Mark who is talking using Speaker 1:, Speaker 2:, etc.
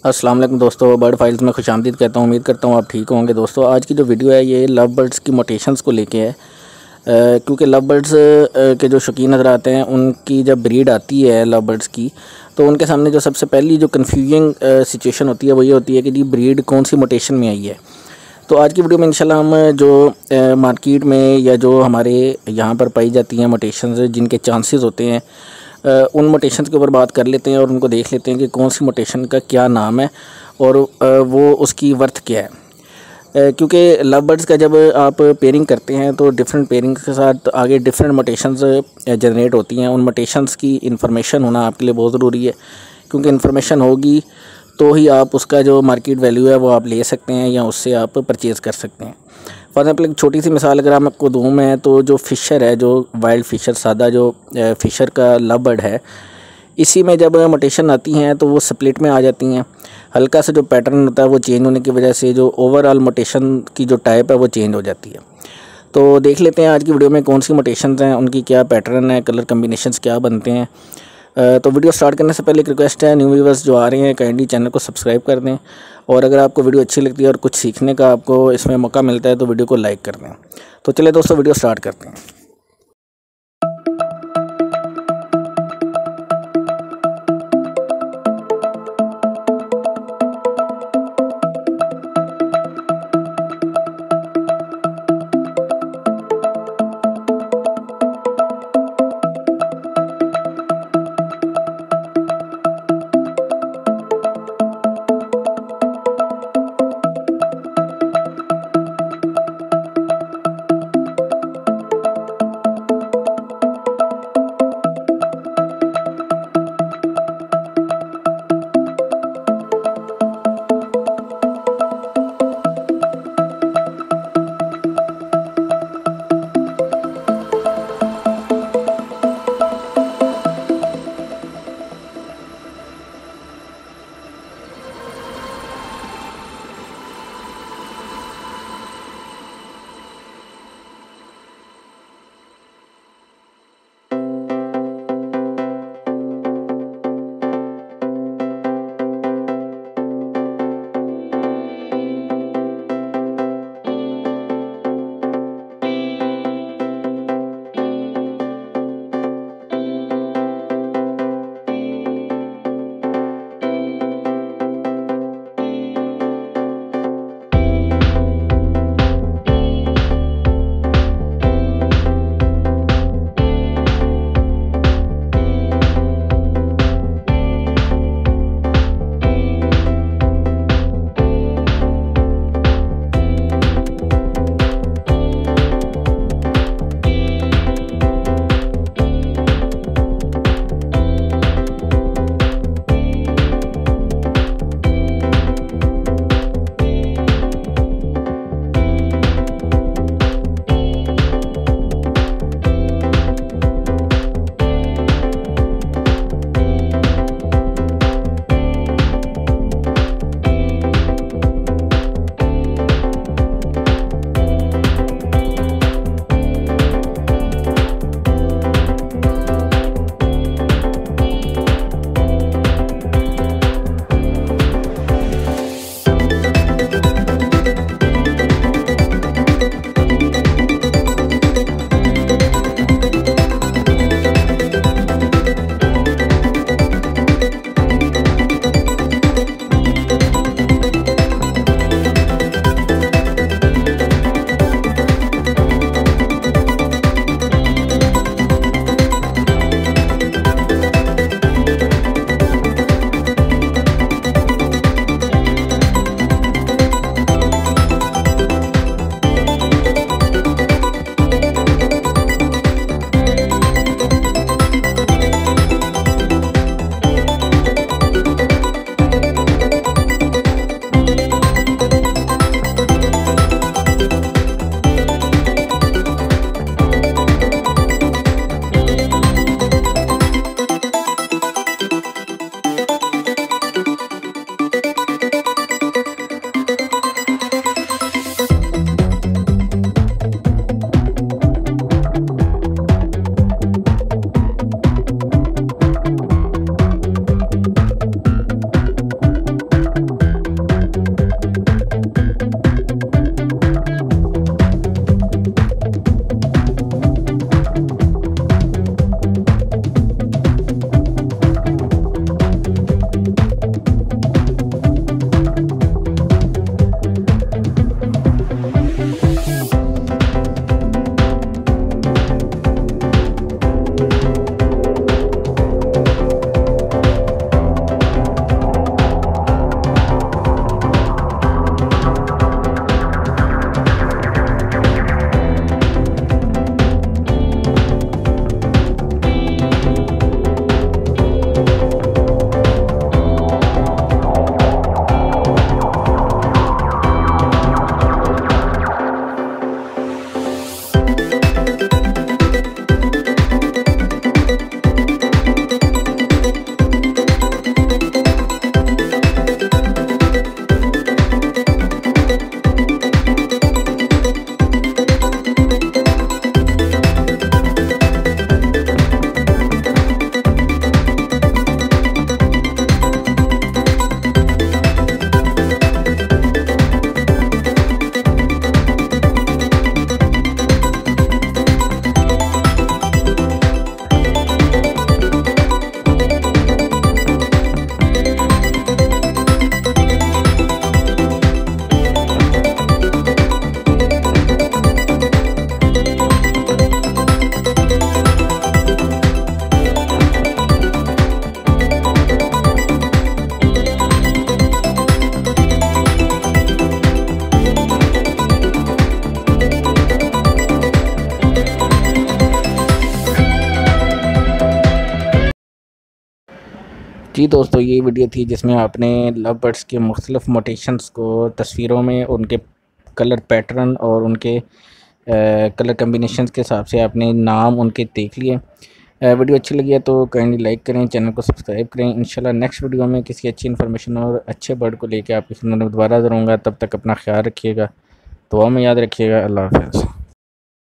Speaker 1: अस्सलाम वालेकुम दोस्तों, बर्ड फाइल्स में खुशामदीद कहता हूँ। उम्मीद करता हूँ आप ठीक होंगे। दोस्तों आज की जो वीडियो है ये लव बर्ड्स की मोटेशंस को लेके है, क्योंकि लव बर्ड्स के जो शौकीन नज़र आते हैं उनकी जब ब्रीड आती है लव बर्ड्स की, तो उनके सामने जो सबसे पहली जो कन्फ्यूजिंग सिचुएशन होती है वो ये होती है कि जी ब्रीड कौन सी मोटेशन में आई है। तो आज की वीडियो में इंशाल्लाह हम जो मार्केट में या जो हमारे यहाँ पर पाई जाती हैं मोटेशंस जिनके चांसेस होते हैं, उन मोटेशंस के ऊपर बात कर लेते हैं और उनको देख लेते हैं कि कौन सी मोटेशन का क्या नाम है और वो उसकी वर्थ क्या है। क्योंकि लव बर्ड्स का जब आप पेयरिंग करते हैं तो डिफरेंट पेयरिंग्स के साथ आगे डिफरेंट मोटेशंस जनरेट होती हैं। उन मोटेशंस की इंफॉर्मेशन होना आपके लिए बहुत ज़रूरी है, क्योंकि इंफॉर्मेशन होगी तो ही आप उसका जो मार्केट वैल्यू है वो आप ले सकते हैं या उससे आप परचेज़ कर सकते हैं। फॉर एग्जाम्पल एक छोटी सी मिसाल अगर हम आपको दूँ मैं, तो जो फ़िशर है, जो वाइल्ड फ़िशर सादा जो फ़िशर का लव बर्ड है, इसी में जब मोटेशन आती हैं तो वो स्प्लिट में आ जाती हैं। हल्का सा जो पैटर्न होता है वो चेंज होने की वजह से जो ओवरऑल मोटेशन की जो टाइप है वो चेंज हो जाती है। तो देख लेते हैं आज की वीडियो में कौन सी मोटेशंस हैं, उनकी क्या पैटर्न है, कलर कम्बिनेशंस क्या बनते हैं। तो वीडियो स्टार्ट करने से पहले एक रिक्वेस्ट है, न्यू व्यूअर्स जो आ रहे हैं काइंडली चैनल को सब्सक्राइब कर दें, और अगर आपको वीडियो अच्छी लगती है और कुछ सीखने का आपको इसमें मौका मिलता है तो वीडियो को लाइक कर दें। तो चलिए दोस्तों वीडियो स्टार्ट करते हैं। जी दोस्तों, ये वीडियो थी जिसमें आपने लव बर्ड्स के मुख्तलिफ़ मोटेशंस को तस्वीरों में उनके कलर पैटर्न और उनके कलर कम्बिनेशंस के हिसाब से आपने नाम उनके देख लिए। वीडियो अच्छी लगी है तो काइंडली लाइक करें, चैनल को सब्सक्राइब करें। इंशाल्लाह नेक्स्ट वीडियो में किसी अच्छी इन्फॉर्मेशन और अच्छे बर्ड को लेके आपकी खिदमत में दोबारा ज़रूर आऊँगा। तब तक अपना ख्याल रखिएगा, दुआ में याद रखिएगा। अल्लाह हाफ़िज़।